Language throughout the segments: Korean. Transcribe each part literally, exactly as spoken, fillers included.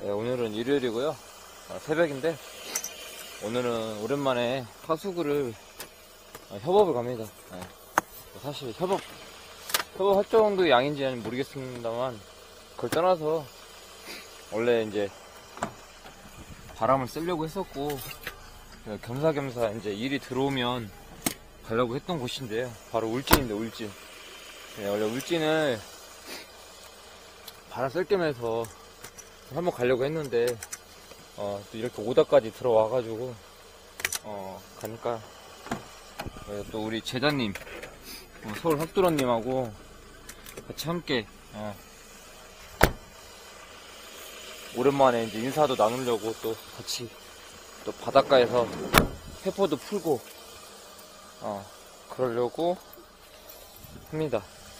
네, 오늘은 일요일이고요. 어, 새벽인데 오늘은 오랜만에 파수구를 어, 협업을 갑니다. 네. 사실 협업 협업할 정도의 양인지는 모르겠습니다만 그걸 떠나서 원래 이제 바람을 쐬려고 했었고 겸사겸사 이제 일이 들어오면 가려고 했던 곳인데요. 바로 울진인데 울진. 네, 원래 울진을 바람 쐴 겸해서 한번 가려고 했는데 어, 또 이렇게 오다까지 들어와가지고 어, 가니까 또 우리 제자님 어, 서울 합두런님하고 같이 함께 어, 오랜만에 이제 인사도 나누려고 또 같이 또 바닷가에서 회포도 풀고 어, 그러려고 합니다.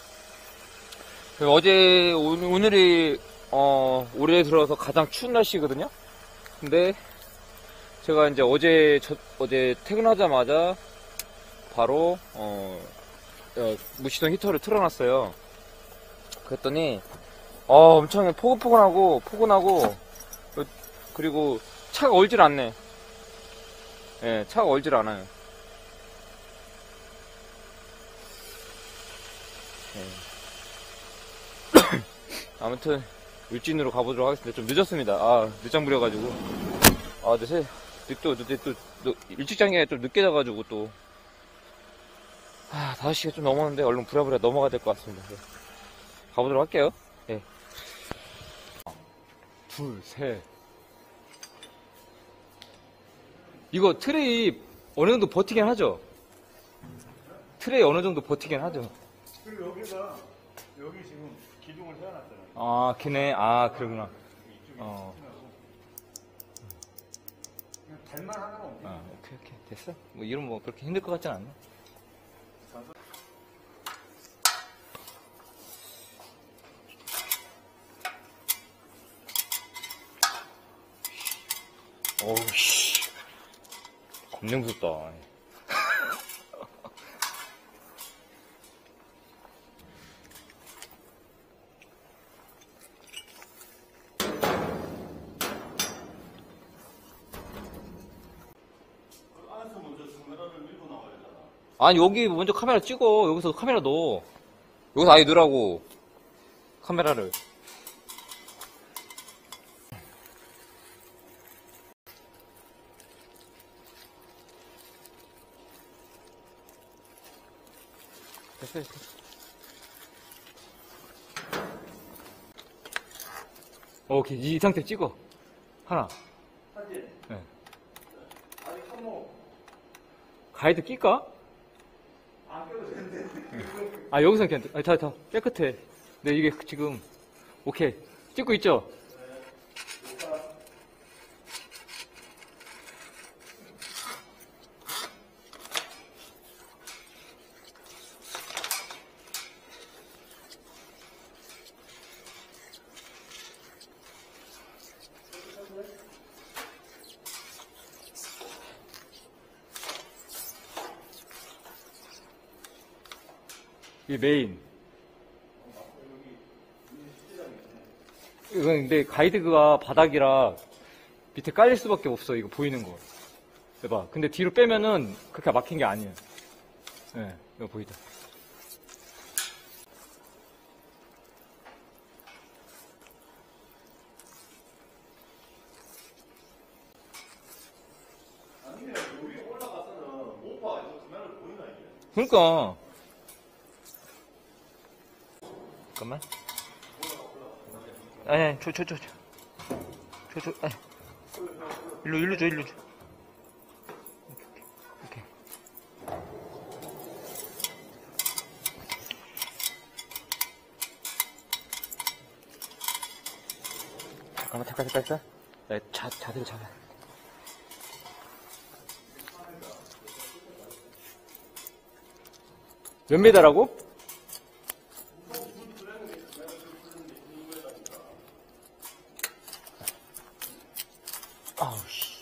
어제 오늘, 오늘이 어, 올해 들어서 가장 추운 날씨거든요. 근데 제가 이제 어제 저, 어제 퇴근하자마자 바로 어, 어, 무시동 히터를 틀어놨어요. 그랬더니 어, 엄청 포근포근하고 포근하고 그리고 차가 얼질 않네. 예, 차가 얼질 않아요. 예. 아무튼 울진으로 가보도록 하겠습니다. 좀 늦었습니다. 아, 늦장 부려가지고. 아, 늦에, 또, 또, 또, 또, 일찍 장에 좀 늦게 자가지고 또. 아, 다섯 시가 좀 넘었는데, 얼른 부랴부랴 넘어가야 될 것 같습니다. 네. 가보도록 할게요. 예. 네. 둘, 셋. 이거 트레이 어느 정도 버티긴 하죠? 트레이 어느 정도 버티긴 하죠? 그리고 여기가, 여기 지금 기둥을 세워놨잖아요. 아, 걔네. 아, 그러구나. 어. 그냥 달만 하나만 옮겨. 아, 오케이, 오케이. 됐어? 뭐, 이런 뭐, 그렇게 힘들 것 같진 않네. 어우, 씨. 겁내 무섭다. 아니, 여기 먼저 카메라 찍어. 여기서 카메라 넣어. 여기서 아예 넣으라고. 카메라를. 됐어, 됐어. 오케이, 이 상태 찍어. 하나. 사진. 네. 아니, 한모. 가이드 낄까? 안 껴도 되는데. 아, 여기서 괜찮다. 아, 다, 다. 깨끗해. 네, 이게 지금. 오케이. 찍고 있죠? 이게 메인. 이건 근데 가이드가 바닥이라 밑에 깔릴 수밖에 없어. 이거 보이는 거. 봐봐. 근데 뒤로 빼면은 그렇게 막힌 게 아니에요. 예, 네, 이거 보이죠? 아니, 여기 올라가서는 모파에서 카메라를 보이나, 이게? 그러니까. 잠깐만. 아니, 아니, 저, 저, 저, 저. 저, 저, 아니. 일로, 일로 줘, 일로 줘. 오케이, 오케이. 잠깐만, 잠깐, 잠깐, 잠깐. 야, 자, 자세를 잡아. 몇 미터라고? 아우, 씨.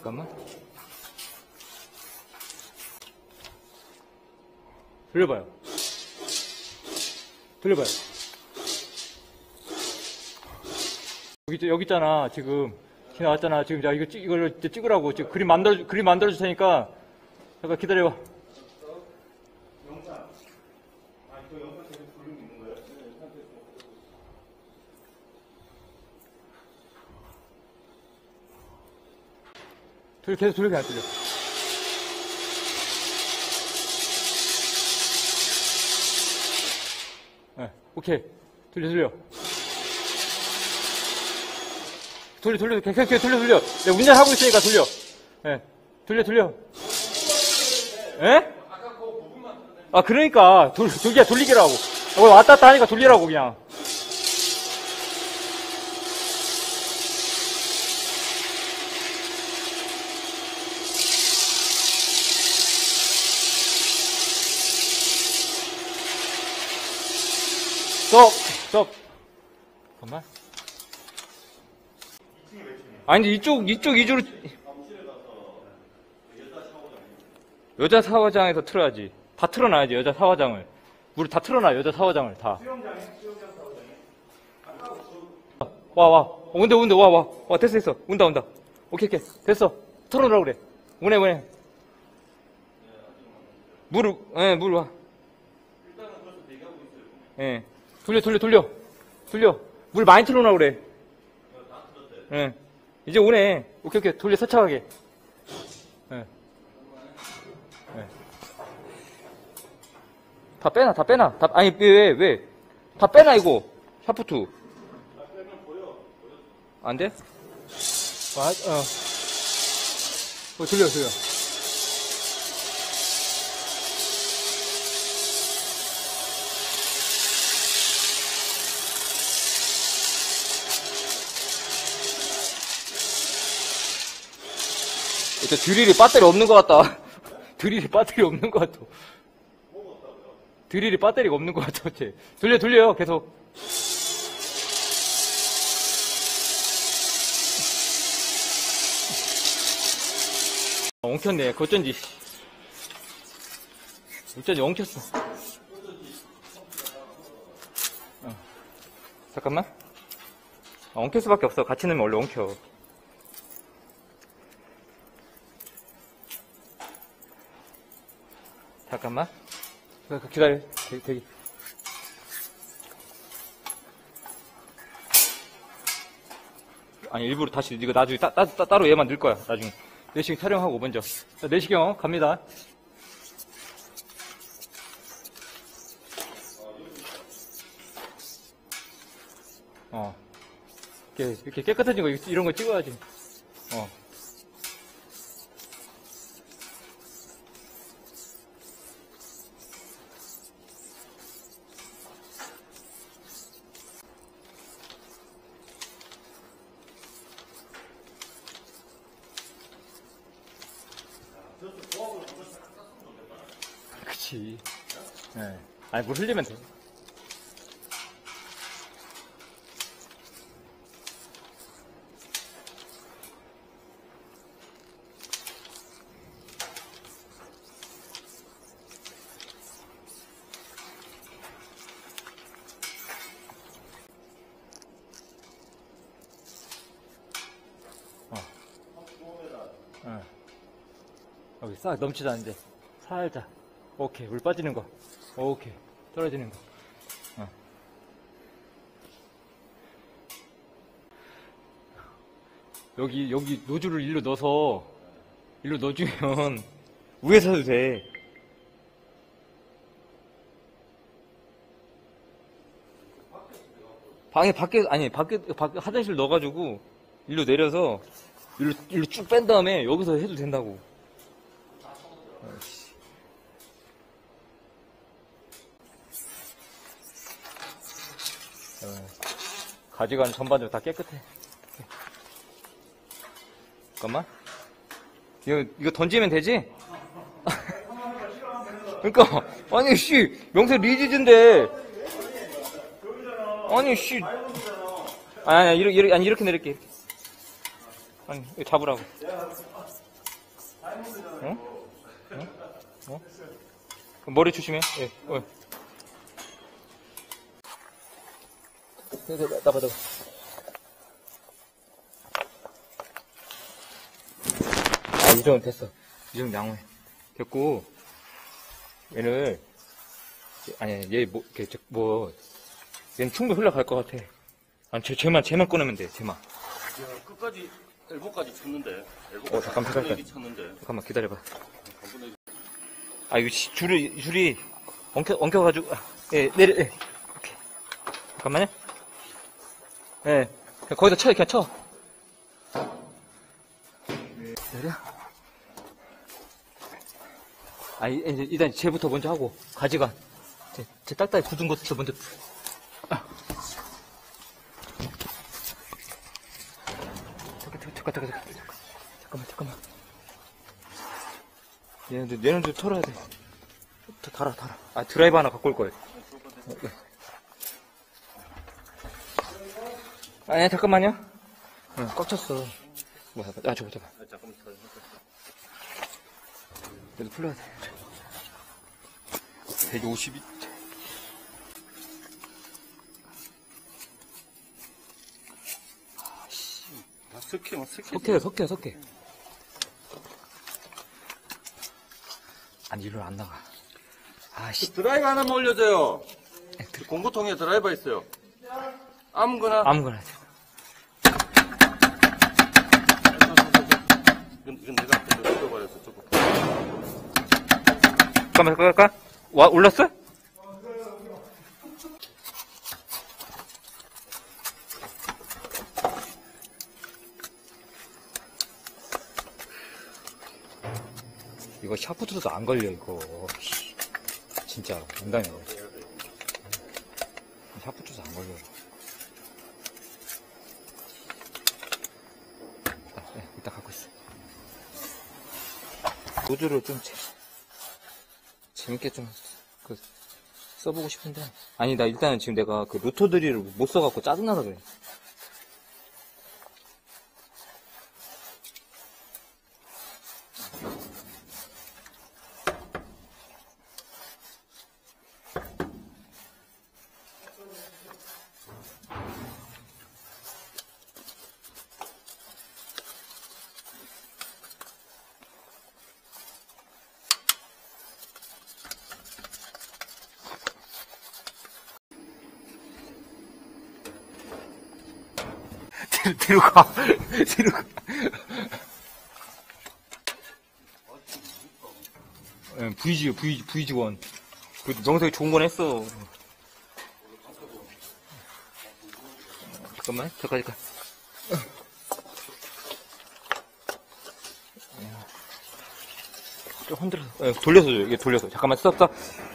잠깐만. 돌려봐요. 돌려봐요. 여기, 있- 여기 있잖아, 지금. 지나왔잖아. 지금, 자, 이거 찍, 이걸 이제 찍으라고. 지금 그림 만들어, 그림 만들어줄 테니까. 잠깐 기다려봐. 영상. 아, 이거 영상 계속 돌리고 있는 거예요? 돌려, 계속 돌려, 그냥 돌려. 네, 오케이. 돌려, 돌려. 돌려, 돌려, 계속, 계속 돌려, 돌려. 내가 운전하고 있으니까 돌려. 예. 네, 돌려, 돌려. 예? 아, 그러니까. 돌, 돌기야, 돌리기라고. 어, 왔다 갔다 하니까 돌리라고, 그냥. 스톱! 스톱! 잠깐만. 아니, 근데 이쪽, 이쪽 위주로. 여자 사화장에서 틀어야지. 다 틀어놔야지, 여자 사화장을. 우리 다 틀어놔, 여자 사화장을, 다. 수영장에? 수영장 사오장에? 와, 와. 어, 온다, 온다, 와, 와. 와, 됐어, 됐어. 온다, 온다. 오케이, 오케이. 됐어. 틀어놓으라고 그래. 오네, 오네. 물, 예, 물 와. 일단은 그래서 대기하고 있어요. 예. 돌려, 돌려, 돌려. 돌려. 물 많이 틀어놓으라고 그래. 다 틀었대. 예. 이제 오네. 오케이, 오케이. 돌려, 세차하게. 예. 예. 다 빼놔, 다 빼놔. 다, 아니, 왜, 왜, 왜. 다 빼놔, 이거. 샤프트. 안 돼? 아, 어. 어, 돌려, 돌려. 일단 드릴이 배터리 없는 것 같다. 드릴이 배터리 없는 것 같아. 드릴이 배터리가 없는 것 같아, 어째. 돌려, 돌려요, 계속. 어, 엉켰네. 그 어쩐지. 어쩐지 엉켰어. 어. 잠깐만. 어, 엉킬 수밖에 없어. 같이 넣으면 원래 엉켜. 잠깐만. 기다려. 대기, 대기. 아니, 일부러 다시, 이거 나중에 따, 따, 따, 따로 얘만 넣을 거야, 나중에. 내시경 촬영하고 먼저. 자, 내시경 갑니다. 어. 이렇게, 이렇게 깨끗해진 거, 이런 거 찍어야지. 어. 그치. 네. 아니, 물 흘리면 돼. 어. 여기 싹 넘치지 않는데. 살짝. 오케이. 물 빠지는 거. 오케이. 떨어지는 거. 어. 여기, 여기 노즐을 일로 넣어서, 일로 넣어주면, 위에서 해도 돼. 방에, 밖에, 아니, 밖에, 밖에 화장실 넣어가지고, 일로 내려서, 일로, 일로 쭉 뺀 다음에, 여기서 해도 된다고. 아이씨. 어, 가지관 전반적으로 다 깨끗해. 잠깐만. 이거, 이거 던지면 되지? 그러니까, 아니, 씨, 명세 리지즈인데. 아니, 씨. 아니, 아니, 이렇게, 아니, 이렇게 내릴게. 아니, 이거 잡으라고. 응? 응? 어? 머리 조심해. 예, 어. 네, 네, 나봐, 나봐. 아, 이 정도 됐어. 이 정도 양호해. 됐고, 얘를, 아니, 얘, 뭐, 걔, 저, 뭐, 얘는 충분히 흘러갈 것 같아. 아니, 쟤, 쟤만, 쟤만 꺼내면 돼, 쟤만. 야, 끝까지, 엘보까지 쳤는데. 엘보까지 어, 잠깐, 잠깐. 여기 쳤는데. 잠깐만, 기다려봐. 한번에 아, 이거 시- 줄이, 줄이 엉켜, 엉켜가지고, 아, 예, 내려, 예. 오케이. 잠깐만요. 예. 그냥 거기다 쳐, 그냥 쳐. 내려. 아, 이- 이제 일단 쟤부터 먼저 하고, 가지가. 쟤, 쟤 딱딱이 굳은 것부터 먼저. 아. 잠깐, 잠깐, 잠깐, 잠깐, 잠깐. 잠깐만, 잠깐만. 얘네들, 얘네들 털어야 돼. 더 달아, 달아. 아, 드라이버 하나 갖고 올 거예요. 아니, 잠깐만요. 응, 꽉 찼어. 뭐야, 아, 저거, 저거. 아, 잠깐만 더. 그래도 풀려야 돼. 백오십이. 아, 석회만 석회. 석회요, 석회요, 석회. 아니, 이리로 안 나가. 아씨. 드라이버 하나만 올려줘요. 공구통에 드라이버 있어요. 아무거나. 아무거나 해. 이건, 이건 내가 앞에 올려버렸어, 조금. 잠깐만, 잠깐만, 잠깐. 와, 올랐어? 이거 샤프트도 안 걸려, 이거. 진짜, 농담이야. 샤프트도 안 걸려. 아, 네, 이따 갖고 있어. 노즐을 좀 재, 재밌게 좀, 그, 써보고 싶은데. 아니, 나 일단은 지금 내가 그 로터 드릴을 못 써갖고 짜증나서 그래. 뒤로 가. 뒤로 가. 예, 브이지, 브이지, 브이지원. 그 명색이 좋은 건 했어. 잠깐만, 잠깐, 잠깐. 좀 흔들어서, 예, 돌려서 줘요. 이게 돌려서. 잠깐만, 스톱, 스톱.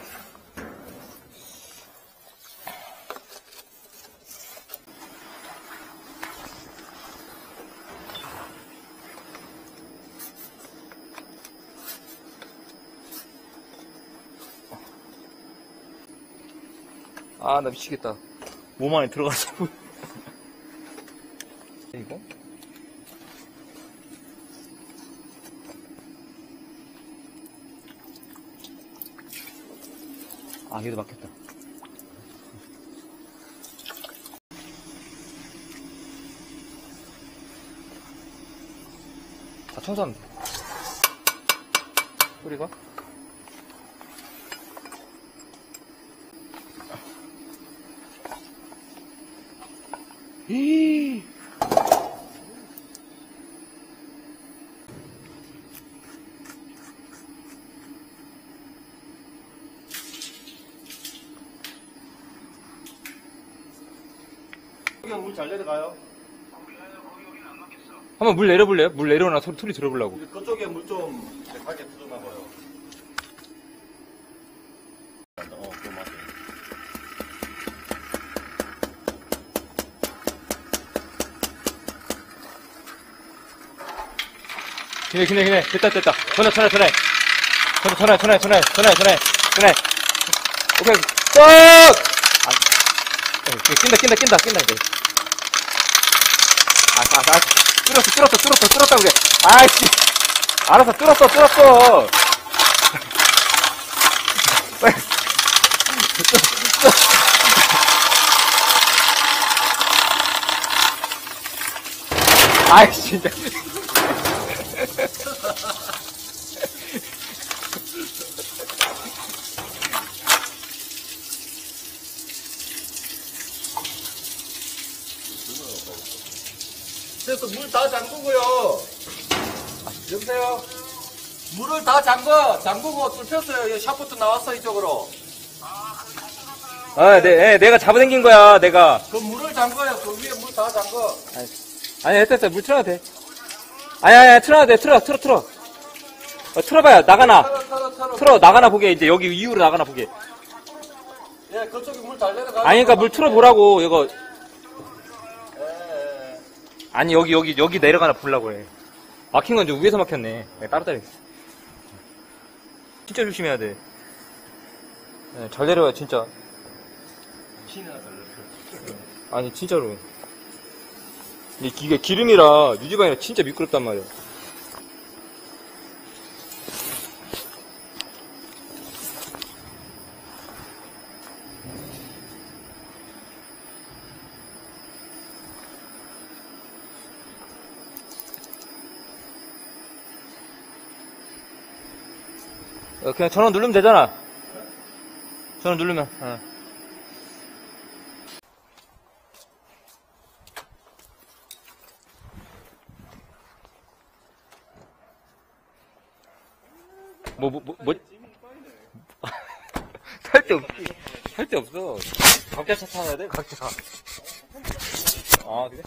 아, 나 미치겠다. 몸 안에 들어가서. 이거? 아, 얘도 막혔다. 다 청소하면 돼. 소리가? 이 여기 물 잘 내려가요. 한번 물 내려볼래요? 물 내려오나 소리, 소리 들어보려고. 그쪽에 물 좀 대하게 들어나봐요. 어, 그 맞아요. 기네, 기네, 기네. 됐다, 됐다. 전화, 전화, 전화. 전화, 전화, 전화, 전화, 전화, 전화, 전화. 오케이, 꼭! 아, 어, 낀다, 낀다, 낀다, 낀다, 이제. 아, 아, 아. 뚫었어, 뚫었어, 뚫었어, 뚫었다 그래. 아이씨. 알았어, 뚫었어, 뚫었어. 빨리. 아이씨, 진짜. 그래서 물 다 잠그고요. 여보세요? 물을 다 잠궈, 잠그고 뚫혔어요. 샤프트 나왔어, 이쪽으로. 아, 네, 네, 내가 잡아당긴 거야, 내가. 그 물을 잠궈요. 그 위에 물 다 잠궈. 아니, 됐어, 됐어. 물 틀어도 돼. 아니, 아니, 틀어도 돼. 틀어, 틀어, 틀어. 어, 틀어봐요. 나가나. 털어, 털어, 털어. 틀어, 나가나 보게. 이제 여기 이후로 나가나 보게. 예, 그쪽에 물 잘 내려가. 아니, 그니까 물 틀어보라고, 이거. 예, 예. 아니, 여기, 여기, 여기 내려가나 보려고 해. 막힌 건 좀 위에서 막혔네. 네, 따로 따로. 진짜 조심해야 돼. 네, 잘 내려와, 진짜. 피나 달려. 아니, 진짜로. 이게 기름이라, 유지방이라 진짜 미끄럽단 말이야. 어, 그냥 전원 누르면 되잖아. 전원 누르면. 어. 뭐, 뭐, 뭐, 뭐. 살 데 없지. 살 데 없어. 각자 차 타야 돼, 각자. 아, 그래?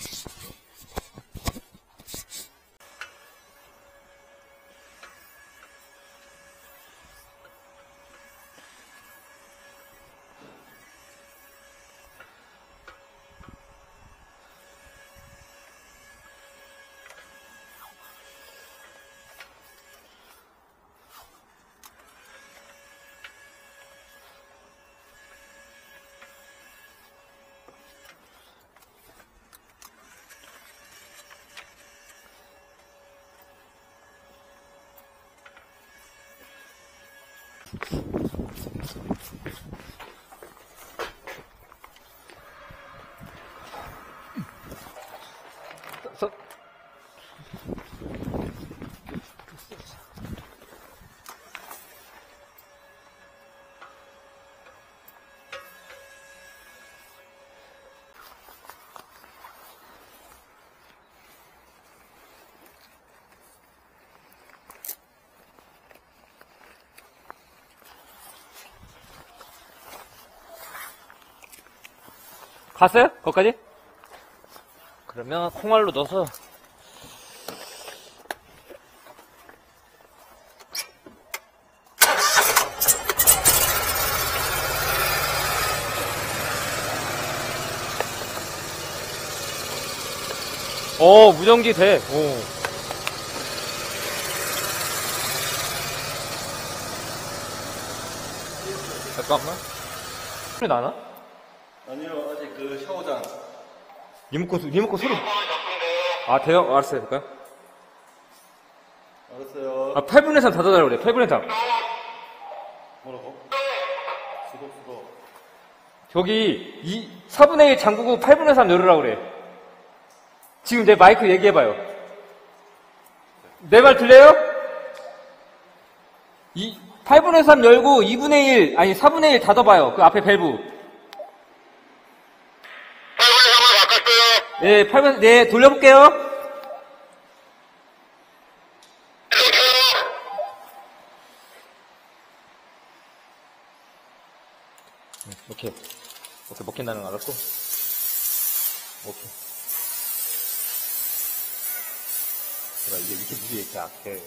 서, 갔어요? 거기까지? 그러면 콩알로 넣어서 어, 무전기 돼. 오. 잠깐만. 소리 나나? 아니요, 아직 그 샤워장. 리모컨, 소- 리모컨 소리. 아, 돼요? 알았어요. 될까요? 알았어요. 아, 팔분의 삼 닫아달라고 그래. 팔분의 삼. 뭐라고? 수도, 수도. 저기, 이, 사분의 일 잠그고 팔분의 삼 열으라고 그래. 지금 내 마이크 얘기해봐요. 내 말 들려요? 이, 팔분의 삼 열고 이분의 일, 아니 사분의 일 닫아봐요. 그 앞에 밸브. 네, 팔분, 네, 돌려볼게요. 오케이. 오케이, 먹힌다는 거 알았고. 오케이. 그래, 이게 이렇게 물이 이렇게 약해.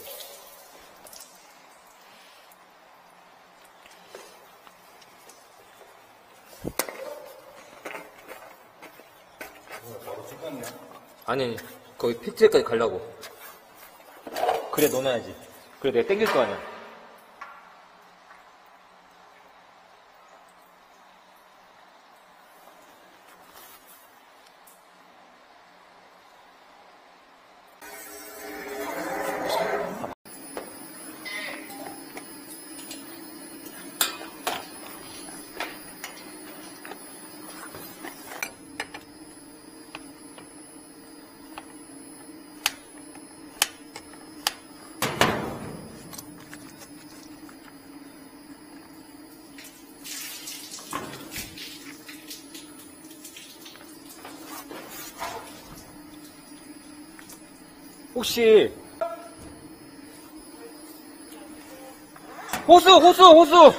아니, 거기 팩트까지 가려고. 그래, 넣어놔야지. 그래, 내가 땡길 거 아니야. 혹시 호수 호수 호수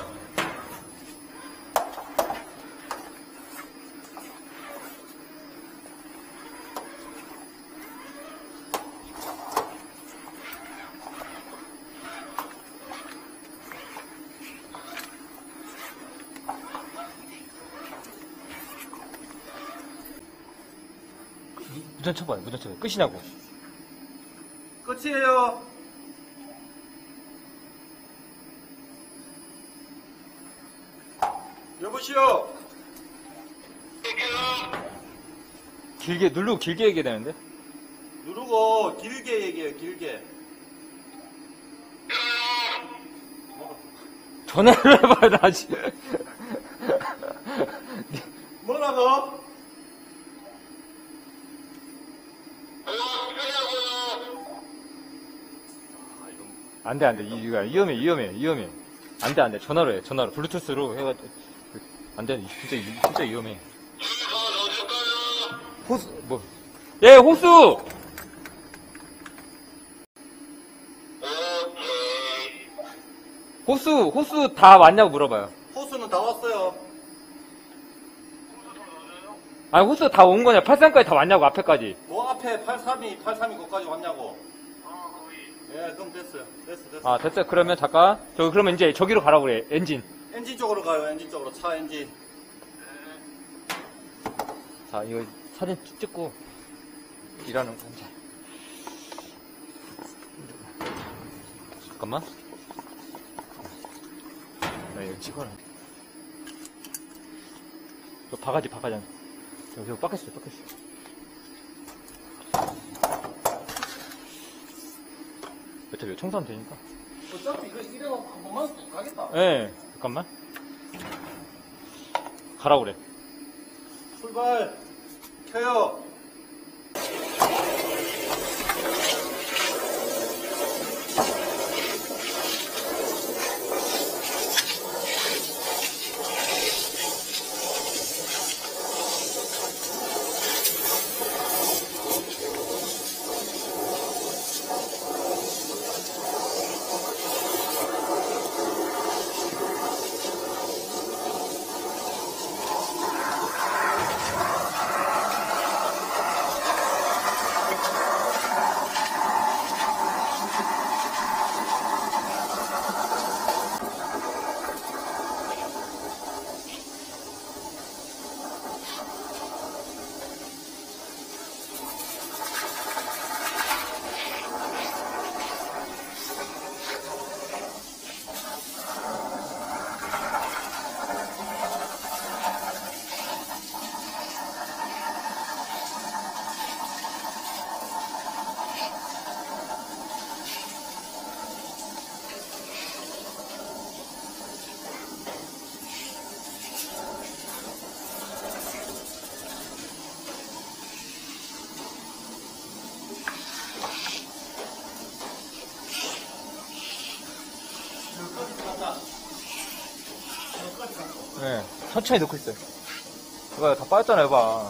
무전 쳐봐요. 무전 쳐봐요. 끝이냐고. 끝이에요. 여보시오. 길게 누르고 길게 얘기해야 되는데. 누르고 길게 얘기해요. 길게. 전화를 해봐요. 나 지금. 뭐라고? 안 돼, 안 돼. 이거 위험해, 위험해, 위험해. 안 돼, 안 돼. 전화로 해, 전화로. 블루투스로 해가지고. 안 돼, 진짜, 진짜 위험해. 호수, 뭐. 예, 호수! 호수, 호수 다 왔냐고 물어봐요. 호수는 다 왔어요. 아니, 호수 다 온 거냐? 팔십삼까지 다 왔냐고, 앞에까지. 그 앞에 팔십삼이, 팔십삼이 거기까지 왔냐고. 예, 그럼 됐어요. 됐어, 됐어. 아, 됐어요. 그러면 잠깐. 저, 그러면 이제 저기로 가라고 그래. 엔진. 엔진 쪽으로 가요. 엔진 쪽으로. 차 엔진. 자, 이거 사진 쭉 찍고 일하는 거 혼자. 잠깐만. 나 이거 찍어라. 저 바가지, 바가지. 여기 빡겠어요, 빡겠어요. 어차피 청소하면 되니까. 어차피 이거 이래갖고 한 번만 가겠다. 예, 네, 잠깐만. 가라고 그래. 출발. 켜요. 네, 천천히 넣고 있어요. 이거 다 빠졌잖아요, 봐.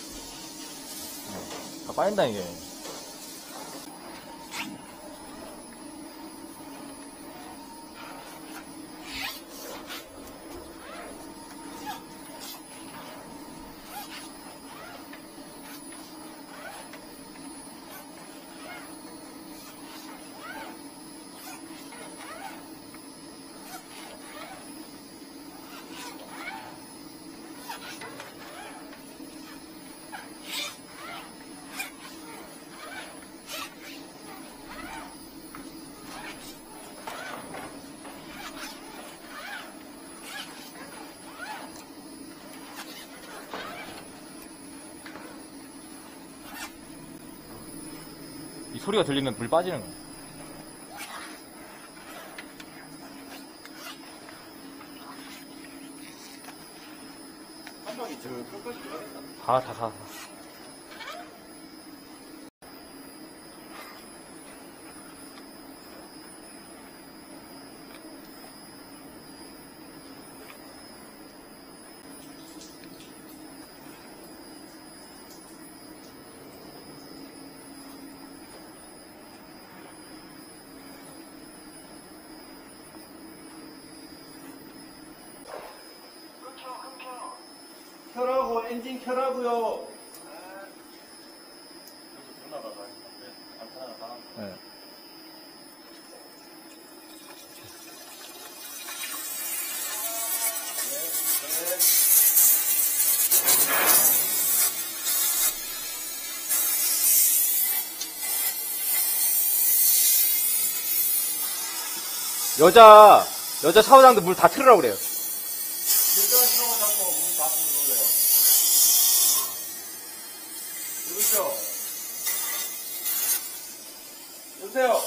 네, 다 빠진다, 이게. 이 소리가 들리면 물 빠지는 거야. 한 방이 저 끝까지 들어가겠다. 가, 다 가. 엔진 켜라고요. 네. 여자 여자 샤워장도 물 다 틀으라고 그래요. 여자 샤워 잡고 문 닫는 거예요. 누구죠? 여보세요?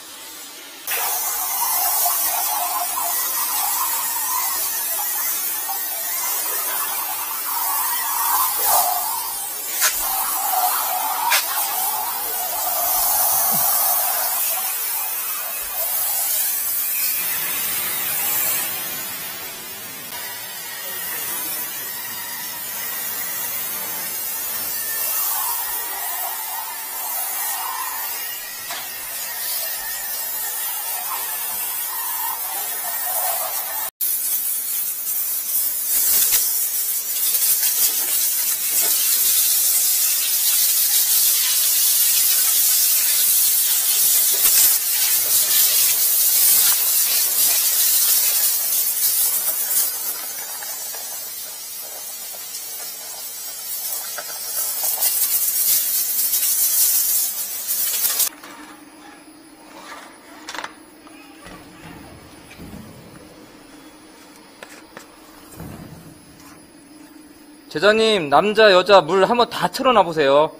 제자님, 남자, 여자 물 한번 다 틀어놔 보세요.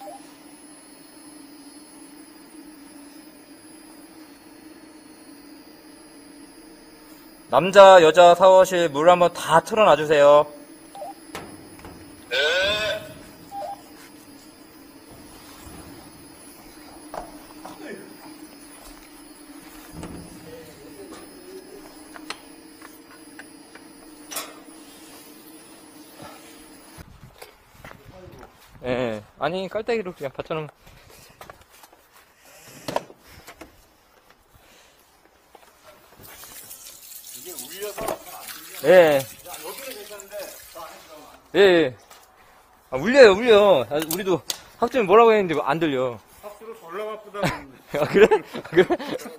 남자, 여자 샤워실 물 한번 다 틀어놔 주세요. 예, 네. 아니, 깔때기로 그냥 받쳐놓으면. 이게 울려서 안 들려. 예. 야, 여기는 괜찮은데, 자, 예, 예. 아, 울려요, 울려. 아, 우리도 학점이 뭐라고 했는데 안 들려. 박수로 졸라 바쁘다. 아, 그래? 아, 그래?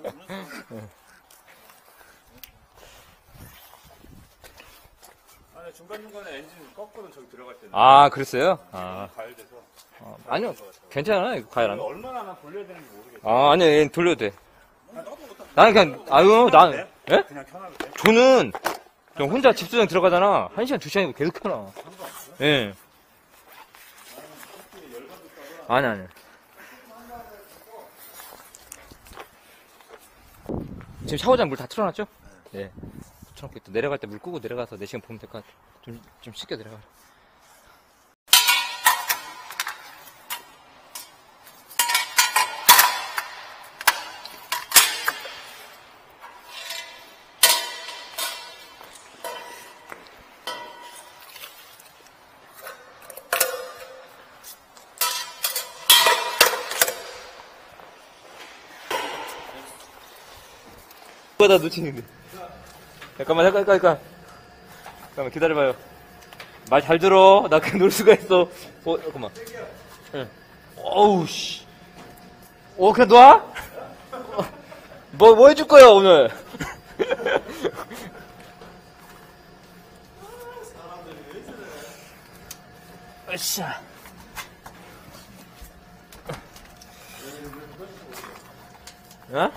아니, 중간중간에 엔진 꺾고는 저기 들어갈 때는. 아, 그랬어요? 아. 가열돼서. 어, 아니요, 괜찮아, 가열하면. 얼마나 나 돌려야 되는지 모르겠어. 아, 아니요, 얘는 돌려도 돼. 나는 그냥, 아유, 난, 예? 그냥 켜놔도 돼? 저는, 그냥 혼자 집수정 들어가잖아. 한 시간, 두 시간이고 계속 켜놔. 예. 아니, 아니. 지금 샤워장 물 다 틀어놨죠? 네. 틀어놓고 또 내려갈 때 물 끄고 내려가서 네 시간 보면 될 것 같아. 좀, 좀 쉽게 내려가라. 누가 다 놓치는데. 잠깐만, 잠깐, 잠깐, 잠깐. 잠깐만, 기다려봐요. 말 잘 들어. 나 그냥 놀 수가 있어. 어, 잠깐만. 응. 어우, 씨. 어, 그냥 놔? 어, 뭐, 뭐 해줄 거야, 오늘? 으쌰. 어?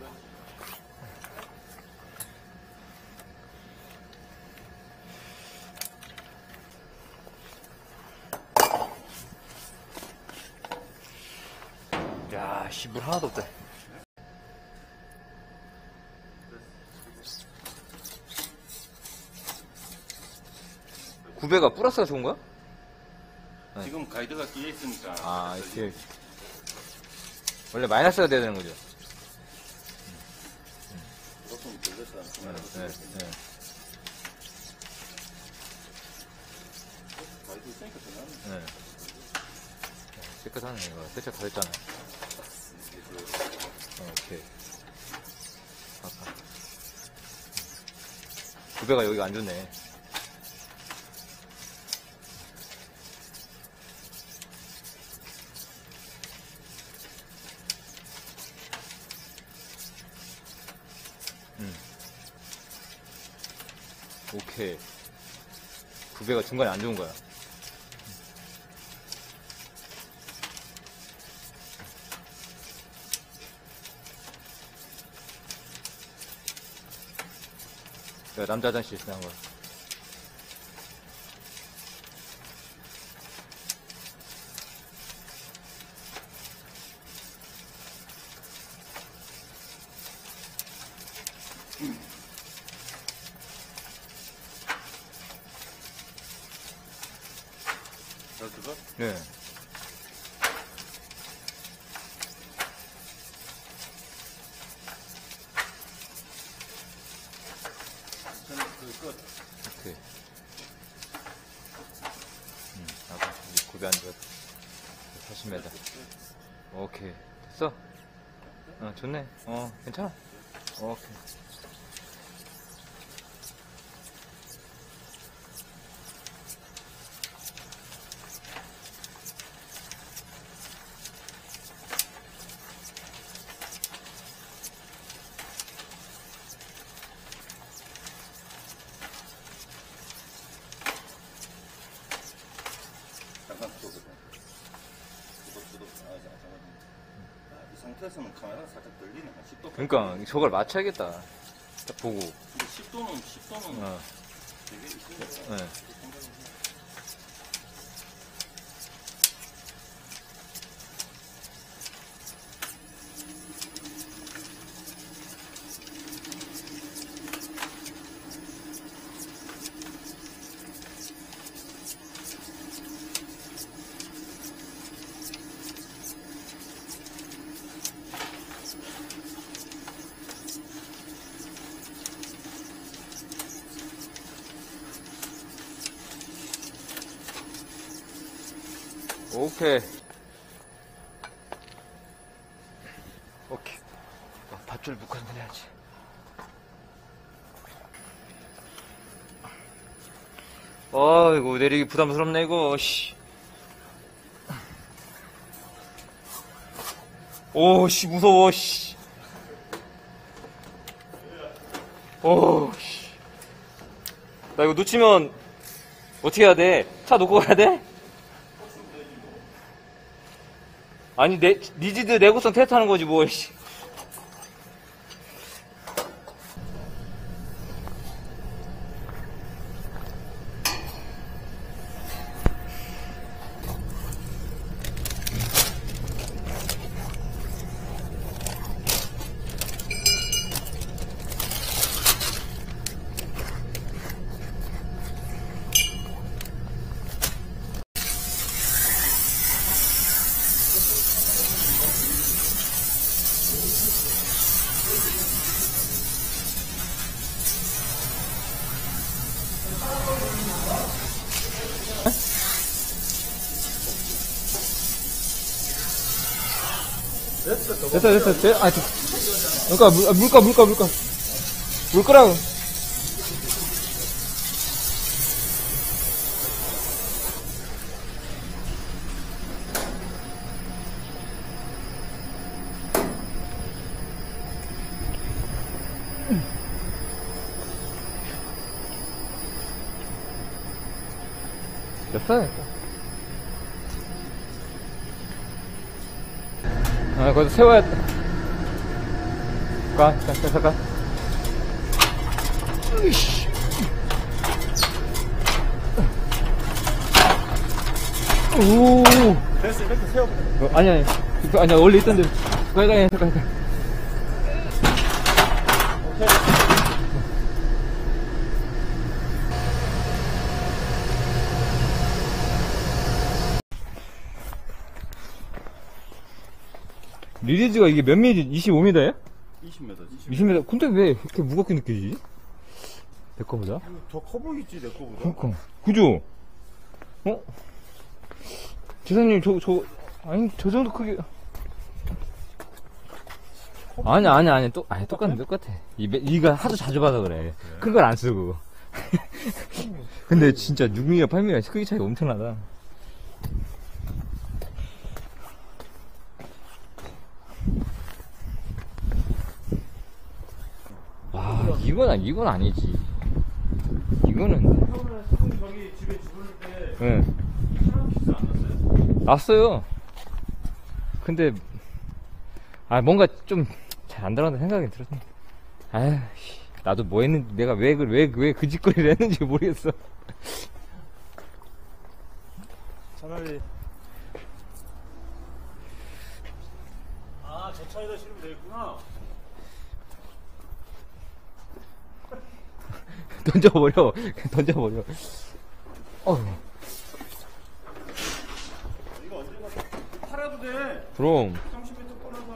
야, 씨, 물 하나도 없다. 구배가 플러스가 좋은 거야? 지금 가이드가 끼어 있으니까. 아, 이렇게. 원래 마이너스가 돼야 되는 거죠? 조금 돌렸다. 네, 네. 가이드 있으니까 되나? 네. 깨끗하네, 이거. 세차 다 했잖아. 어, 오케이. 아까. 구배가 여기가 안 좋네. 오케이. 구배가 중간에 안 좋은 거야. 내가 남자 화장실 쓰는 거야. 잘 들어? 네. 저는 그 끝. 오케이. 음, 아까 구배 안 좋았다. 사십 미터. 오케이. 됐어? 어, 좋네. 어, 괜찮아. 오케이. 잠깐 쏘거든. 두덕두덕. 아, 잠깐만. 아, 이 상태에서는 카메라가 살짝 들리네. 한 십 도. 그러니까 저걸 맞춰야겠다. 딱 보고. 근데 십 도는, 십 도는 어. 되게 있으니까. 네. 오케이. 오케이. 아, 밧줄 묶어서 해야지. 아, 이거 내리기 부담스럽네, 이거, 씨. 오, 씨, 무서워, 씨. 오, 씨. 나 이거 놓치면, 어떻게 해야 돼? 차 놓고 가야 돼? 아니, 내, 니지드 내구성 테스트 하는 거지, 뭐, 씨. 됐어, 됐어, 됐어. 아, 그러니까, 물, 아, 물까, 물까, 물까. 물 끄라고. 됐어. 아, 거기서 세워야 돼. 가, 가, 가, 가. 으이씨. 오. 됐어, 이렇게 세워보자. 어, 아니, 아니. 그, 아니야, 원래 있던 대로. 가, 가, 가, 가, 가. 리리즈가 이게 몇 미리, 이십오 미터야? 이십 미터지. 이십 미터? 근데 왜 이렇게 무겁게 느껴지지? 내 거보다? 더 커 보이지, 내 거보다. 그니까. 그죠? 어? 재사님, 저, 저, 아니, 저 정도 크게. 아니, 아니, 아니, 또, 아니, 똑같네, 똑같아. 이, 이가 하도 자주 봐서 그래. 큰 걸 안 쓰고. 근데 진짜 육 미터, 팔 미터 크기 차이가 엄청나다. 와, 이건, 이건 아니지. 이거는. 처음에 수분 저기 집에 집을 때 응. 사람 키스 안 났어요? 났어요. 근데, 아, 뭔가 좀 잘 안 들어간다 생각이 들었어. 아휴, 씨, 나도 뭐 했는지, 내가 왜, 그- 왜, 왜 그 짓거리를 했는지 모르겠어. 차라리 아, 저 차에다 실으면 되겠구나. 던져버려. 던져버려. 어, 이거 언제나 팔아도 돼. 그럼. 삼십 미터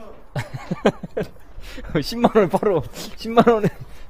꺼내서. 십만 원을 팔어. 십만 원에.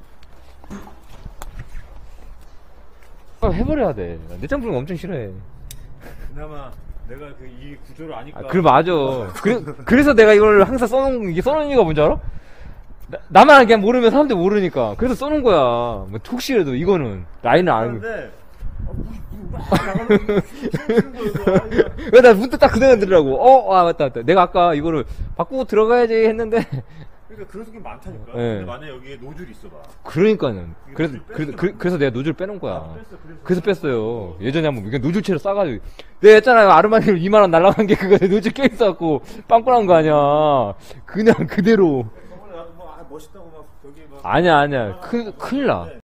아, 해버려야 돼. 내장 부르는 거 엄청 싫어해. 그나마 내가 그 이 구조를 아니까. 아, 그래, 맞아. 그래, 그래서 내가 이걸 항상 써놓은, 이게 써놓은 이유가 뭔지 알아? 나, 나만 그냥 모르면 사람들 모르니까. 그래서 써놓은 거야. 뭐, 혹시라도 이거는. 라인을 안. 근데 아, 뭐막 나가면 왜 나 문득 딱 그 생각 들더라고. 어, 아, 맞다, 맞다. 내가 아까 이거를 바꾸고 들어가야지 했는데. 그러니까 그런 생각 많다니까. 네. 근데 만약에 여기에 노즐이 있어봐. 그러니까는. 그래서, 노즐 그래서, 뺐어. 그, 그래서 내가 노즐 빼놓은 거야. 아, 뺐어. 그래서. 그래서 뺐어요. 예전에 한번 이게 노즐채로 싸가지고. 내가 했잖아요. 아르마니로 이만 원 날라간 게 그거 노즐 껴있어갖고 빵꾸난 거 아니야. 그냥 그대로. 저번에 나도 뭐 아, 멋있다고 막 여기 막. 아니야, 아니야. 큰, 큰일 나.